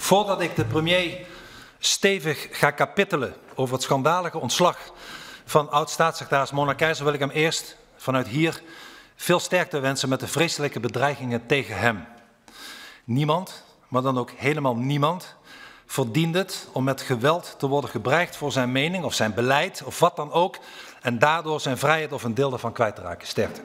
Voordat ik de premier stevig ga kapittelen over het schandalige ontslag van oud-staatssecretaris Mona Keizer, wil ik hem eerst vanuit hier veel sterkte wensen met de vreselijke bedreigingen tegen hem. Niemand, maar dan ook helemaal niemand, verdient het om met geweld te worden gebreigd voor zijn mening of zijn beleid of wat dan ook en daardoor zijn vrijheid of een deel daarvan kwijt te raken. Sterkte.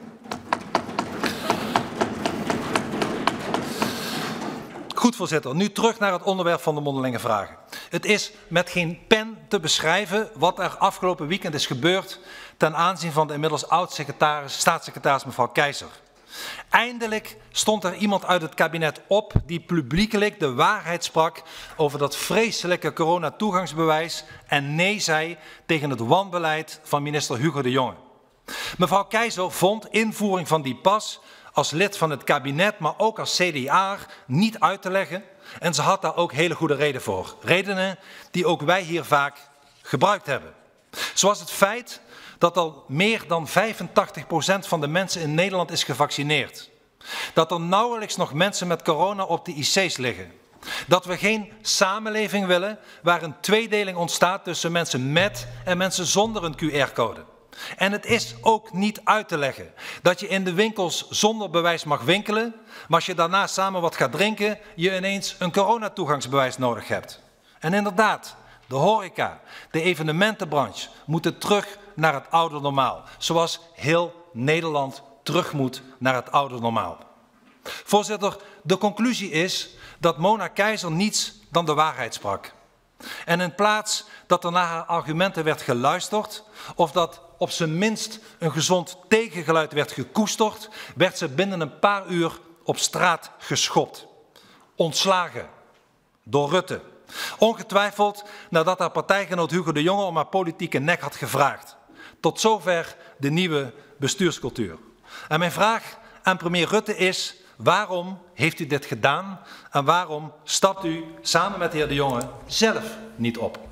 Goed, voorzitter. Nu terug naar het onderwerp van de mondelinge vragen. Het is met geen pen te beschrijven wat er afgelopen weekend is gebeurd ten aanzien van de inmiddels oud-staatssecretaris mevrouw Keizer. Eindelijk stond er iemand uit het kabinet op die publiekelijk de waarheid sprak over dat vreselijke coronatoegangsbewijs en nee zei tegen het wanbeleid van minister Hugo de Jonge. Mevrouw Keizer vond invoering van die pas als lid van het kabinet, maar ook als CDA niet uit te leggen en ze had daar ook hele goede reden voor. Redenen die ook wij hier vaak gebruikt hebben. Zoals het feit dat al meer dan 85% van de mensen in Nederland is gevaccineerd. Dat er nauwelijks nog mensen met corona op de IC's liggen. Dat we geen samenleving willen waar een tweedeling ontstaat tussen mensen met en mensen zonder een QR-code. En het is ook niet uit te leggen dat je in de winkels zonder bewijs mag winkelen, maar als je daarna samen wat gaat drinken, je ineens een coronatoegangsbewijs nodig hebt. En inderdaad, de horeca, de evenementenbranche moeten terug naar het oude normaal. Zoals heel Nederland terug moet naar het oude normaal. Voorzitter, de conclusie is dat Mona Keizer niets dan de waarheid sprak. En in plaats dat er naar haar argumenten werd geluisterd of dat op zijn minst een gezond tegengeluid werd gekoesterd, werd ze binnen een paar uur op straat geschopt. Ontslagen door Rutte. Ongetwijfeld nadat haar partijgenoot Hugo de Jonge om haar politieke nek had gevraagd. Tot zover de nieuwe bestuurscultuur. En mijn vraag aan premier Rutte is: waarom heeft u dit gedaan en waarom stapt u samen met de heer de Jonge zelf niet op?